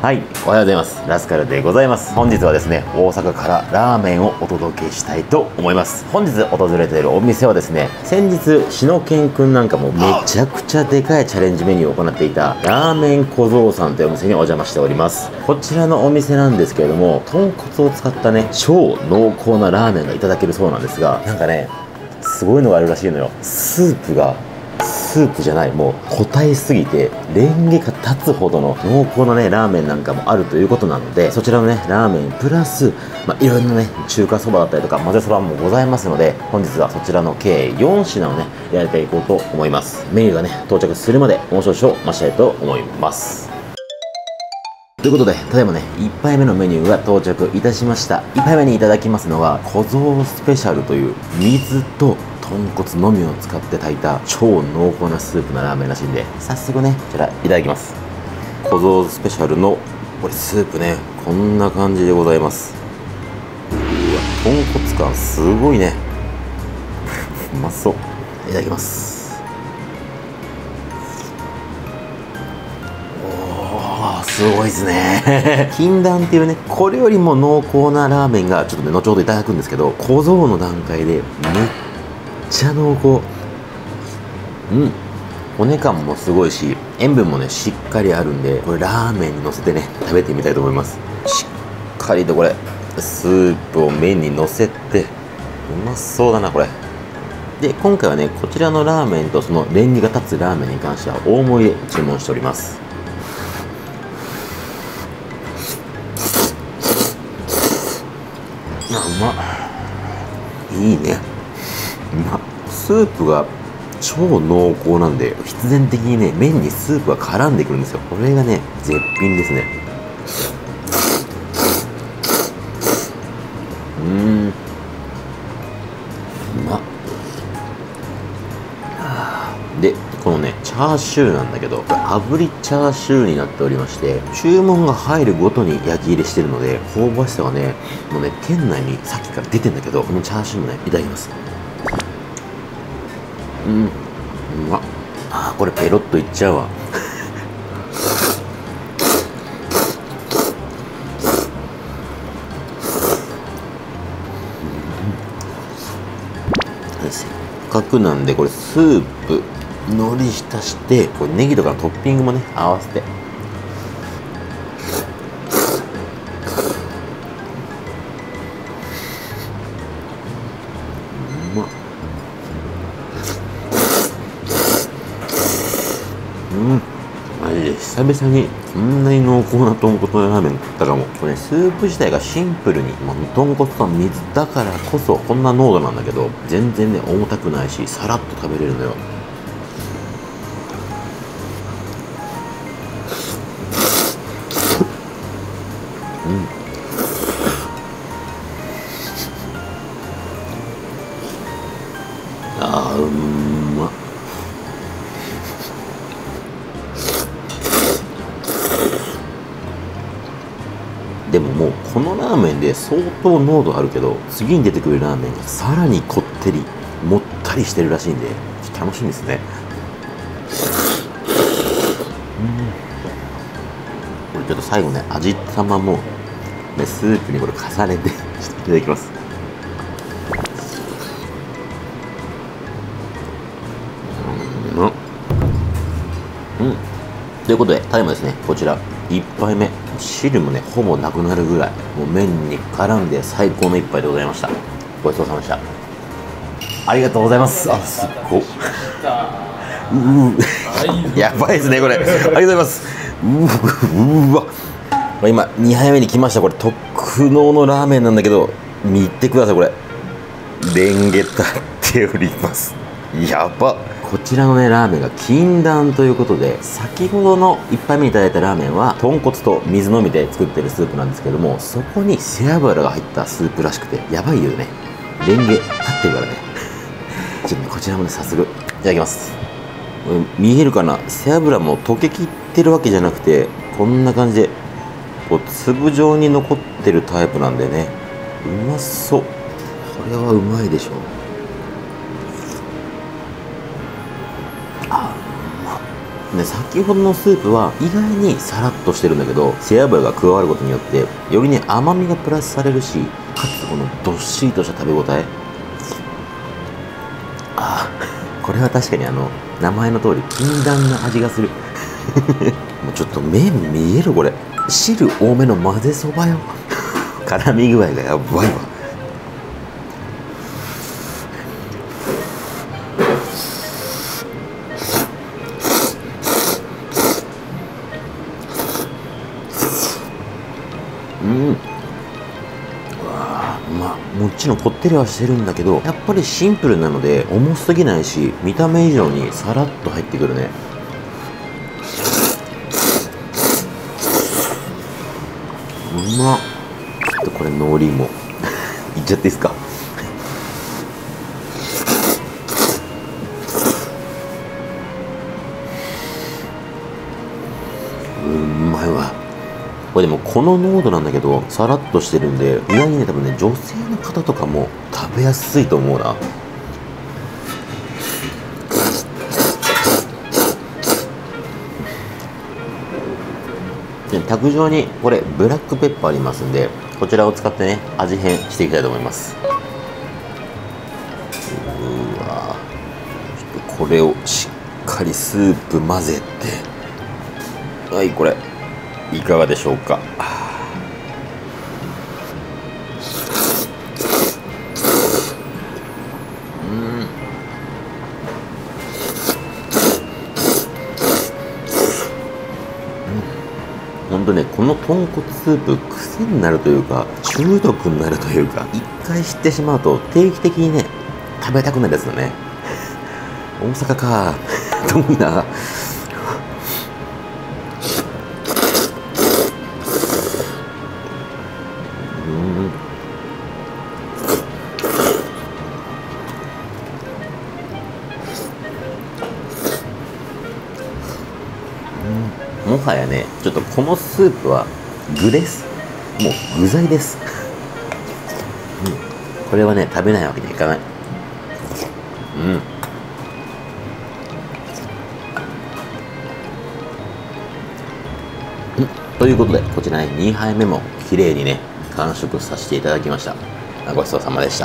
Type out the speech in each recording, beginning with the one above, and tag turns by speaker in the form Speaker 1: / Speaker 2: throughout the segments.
Speaker 1: はい、おはようございます。ラスカルでございます。本日はですね、大阪からラーメンをお届けしたいと思います。本日訪れているお店はですね、先日、しのけんくんなんかもめちゃくちゃでかいチャレンジメニューを行っていた、ラーメン小僧さんというお店にお邪魔しております。こちらのお店なんですけれども、豚骨を使ったね、超濃厚なラーメンがいただけるそうなんですが、なんかね、すごいのがあるらしいのよ。スープじゃない、もう個体すぎてレンゲが立つほどの濃厚なねラーメンなんかもあるということなので、そちらのねラーメンプラス、いろいろなね中華そばだったりとか混ぜそばもございますので、本日はそちらの計4品をねやっていこうと思います。メニューがね到着するまでもう少々待ちたいと思います。ということで、ただいまね、1杯目のメニューが到着いたしました。1杯目にいただきますのは、小僧スペシャルという水と豚骨のみを使って炊いた超濃厚なスープのラーメンらしいんで、早速ね、こちらいただきます。小僧スペシャルの、これスープね、こんな感じでございます。うわ、豚骨感すごいね。うまそう。いただきます。すごいですね。禁断っていうね、これよりも濃厚なラーメンがちょっとね、後ほどいただくんですけど、小僧の段階でめっちゃ濃厚。骨感もすごいし、塩分もね、しっかりあるんで、これラーメンにのせてね、食べてみたいと思います。しっかりとこれ、スープを麺にのせて、うまそうだな、これ。で、今回はね、こちらのラーメンとそのレンゲが立つラーメンに関しては大盛りで注文しております。うまっ。いいね。うまっ。スープが超濃厚なんで、必然的にね、麺にスープが絡んでくるんですよ。これがね、絶品ですね。うまっ。で、このね、チャーシューなんだけど、炙りチャーシューになっておりまして、注文が入るごとに焼き入れしてるので、香ばしさがね、もうね、店内にさっきから出てんだけど、このチャーシューもね、いただきます。うまっ。これペロッといっちゃうわ。せっかくなんで、これスープ、海苔浸して、これネギとかのトッピングもね、合わせて。うまっ。マジで久々にこんなに濃厚な豚骨のラーメン食ったかも。これね、スープ自体がシンプルに、豚骨と水だからこそこんな濃度なんだけど、全然ね、重たくないし、さらっと食べれるのよ。うまっ。でももうこのラーメンで相当濃度あるけど、次に出てくるラーメンがさらにこってりもったりしてるらしいんで、楽しみですね。これちょっと最後ね、味玉も、ね、スープにこれ重ねていただきます。ということで、タイムですね、こちら1杯目、汁もねほぼなくなるぐらい、もう麺に絡んで最高の1杯でございました。ごちそうさまでした。ありがとうございます。すっごっ。やばいですねこれ。ありがとうございます。うわ、今2杯目に来ました。これ特濃のラーメンなんだけど、見てください、これレンゲ立っております。やばっ。こちらのねラーメンが禁断ということで、先ほどの1杯目にいただいたラーメンは豚骨と水のみで作ってるスープなんですけども、そこに背脂が入ったスープらしくてやばいよね。レンゲ立ってるからね。ちょっとね、こちらもね早速いただきます。見えるかな、背脂も溶けきってるわけじゃなくて、こんな感じでこう粒状に残ってるタイプなんでね、うまそう。これはうまいでしょう。 ね、先ほどのスープは意外にさらっとしてるんだけど、背脂が加わることによってよりね甘みがプラスされるし、かつこのどっしりとした食べ応え。あー、これは確かに名前の通り禁断な味がする。もうちょっと麺見えるこれ。汁多めの混ぜそばよ。絡み具合がやばいわ。もちろんこってりはしてるんだけど、やっぱりシンプルなので重すぎないし、見た目以上にさらっと入ってくるね。うまっ。ちょっとこれ海苔もいっちゃっていいですか。うまいわ。これでもこの濃度なんだけどさらっとしてるんで、意外にね多分ね女性の方とかも食べやすいと思うな。で卓上にこれブラックペッパーありますんで、こちらを使ってね味変していきたいと思います。うわ、ちょっとこれをしっかりスープ混ぜて、はい、これいかがでしょうか。本当ね、この豚骨スープ癖になるというか中毒になるというか、一回知ってしまうと定期的にね食べたくなるやつだね。大阪か遠いな。もはやね、ちょっとこのスープは具です。もう具材です。これはね食べないわけにはいかない。ということで、こちらね2杯目も綺麗にね完食させていただきました。ごちそうさまでした。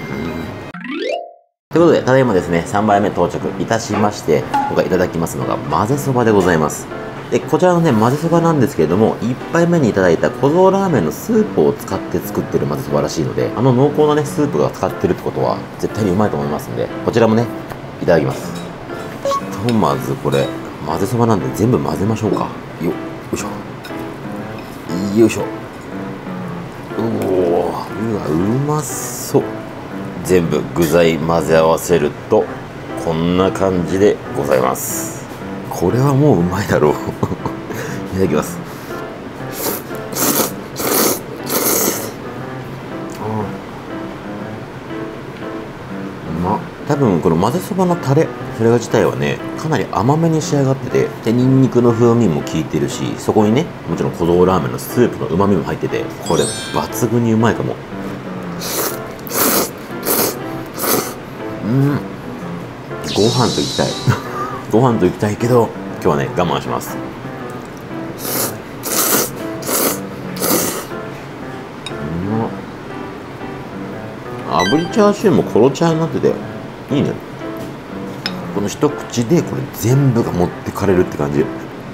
Speaker 1: ということで、ただいまですね3杯目到着いたしまして、今回いただきますのが混ぜそばでございます。でこちらのね混ぜそばなんですけれども、1杯目にいただいた小僧ラーメンのスープを使って作ってる混ぜそばらしいので、濃厚なねスープが使ってるってことは絶対にうまいと思いますんで、こちらもねいただきます。ひとまずこれ混ぜそばなんで全部混ぜましょうか。よいしょよいしょ。うわうまそう。全部具材混ぜ合わせるとこんな感じでございます。これはもううまいだろう。いただきます。多分この混ぜそばのタレ、それが自体はねかなり甘めに仕上がってて、でニンニクの風味も効いてるし、そこにねもちろん小僧ラーメンのスープのうまみも入ってて、これ抜群にうまいかも。ご飯といきたい。ご飯といきたいけど今日はね我慢します。炙りチャーシューもコロチャーになってていいね。この一口でこれ全部が持ってかれるって感じ。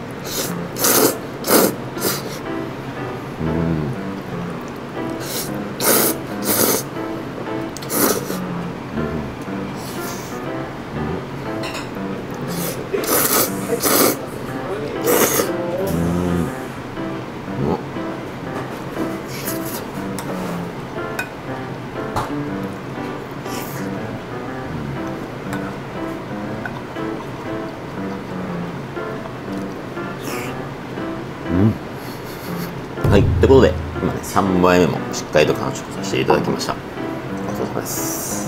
Speaker 1: はい、ということで今ね3杯目もしっかりと完食させていただきました。ごちそうさまです。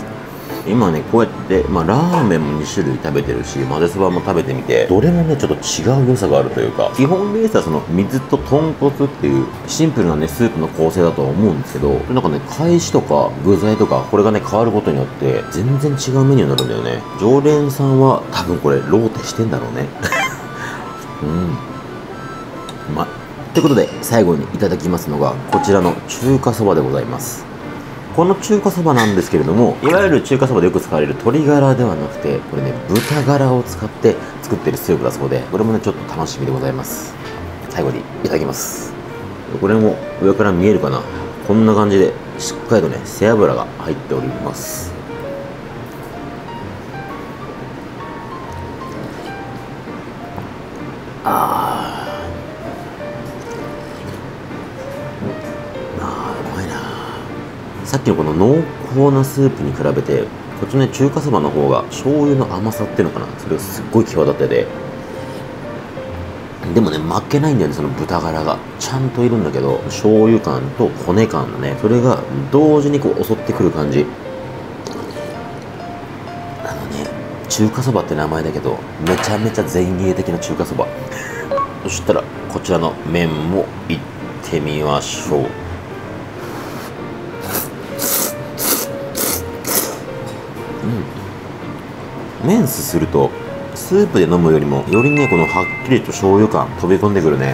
Speaker 1: 今ねこうやって、ラーメンも2種類食べてるし、混ぜそばも食べてみて、どれもねちょっと違う良さがあるというか、基本ベースはその水と豚骨っていうシンプルなねスープの構成だとは思うんですけど、なんかね返しとか具材とかこれがね変わることによって全然違うメニューになるんだよね。常連さんは多分これローテしてんだろうね。 うまい。ということで最後にいただきますのがこちらの中華そばでございます。この中華そばなんですけれども、いわゆる中華そばでよく使われる鶏ガラではなくて、これね豚ガラを使って作ってるスープだそうで、これもねちょっと楽しみでございます。最後にいただきます。これも上から見えるかな、こんな感じでしっかりとね背脂が入っております。うまいな。さっきのこの濃厚なスープに比べて、こっちのね中華そばの方が醤油の甘さっていうのかな、それがすっごい際立ってて、でもね負けないんだよね、その豚ガラがちゃんといるんだけど、醤油感と骨感だね、それが同時にこう襲ってくる感じ。中華そばって名前だけどめちゃめちゃ前衛的な中華そば。そしたらこちらの麺もいってみましょう。麺すするとスープで飲むよりもよりねこのはっきりと醤油感飛び込んでくるね。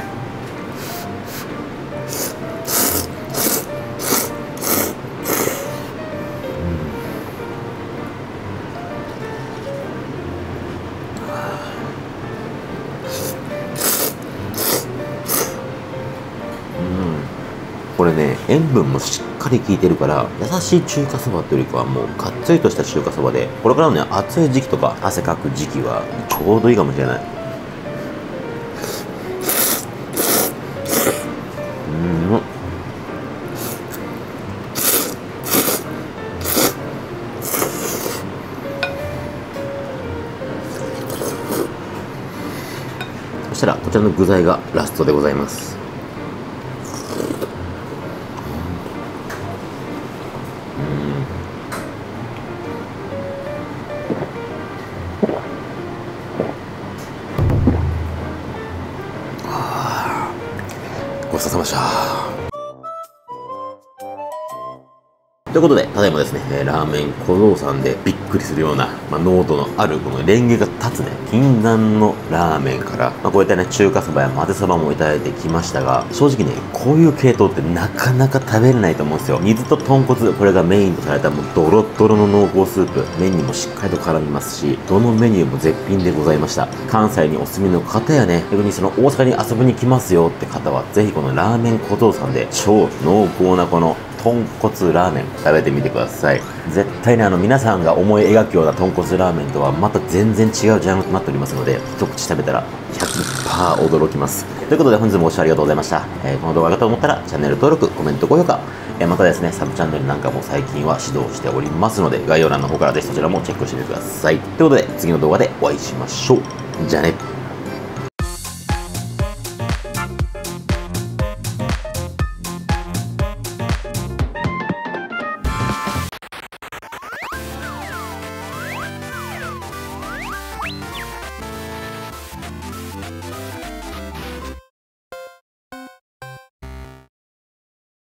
Speaker 1: これね塩分もしっかり効いてるから優しい中華そばというよりかはもうがっつりとした中華そばで、これからのね暑い時期とか汗かく時期はちょうどいいかもしれない。そしたらこちらの具材がラストでございます。ごちそうさまでした。ということで、ただいまですね、ラーメン小僧さんでびっくりするような、濃度のあるこのレンゲが立つね、禁断のラーメンから、こういったね、中華そばや混ぜそばもいただいてきましたが、正直ね、こういう系統ってなかなか食べれないと思うんですよ。水と豚骨、これがメインとされたもうドロッドロの濃厚スープ、麺にもしっかりと絡みますし、どのメニューも絶品でございました。関西にお住みの方やね、逆にその大阪に遊びに来ますよって方は、ぜひこのラーメン小僧さんで超濃厚なこの豚骨ラーメン食べてみてください。絶対に皆さんが思い描くような豚骨ラーメンとはまた全然違うジャンルとなっておりますので、一口食べたら 100% 驚きます。ということで本日もご視聴ありがとうございました。この動画がと思ったらチャンネル登録、コメント、高評価、またですね、サブチャンネルなんかも最近は指導しておりますので、概要欄の方からぜひそちらもチェックしてみてください。ということで次の動画でお会いしましょう。じゃあね。